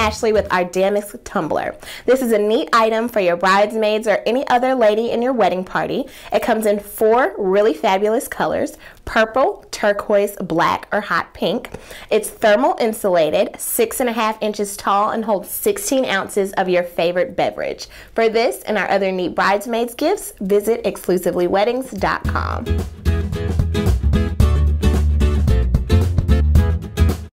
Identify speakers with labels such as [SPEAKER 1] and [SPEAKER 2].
[SPEAKER 1] Ashley with our Damask Tumbler. This is a neat item for your bridesmaids or any other lady in your wedding party. It comes in 4 really fabulous colors: purple, turquoise, black, or hot pink. It's thermal insulated, 6.5 inches tall, and holds 16 ounces of your favorite beverage. For this and our other neat bridesmaids gifts, visit exclusivelyweddings.com.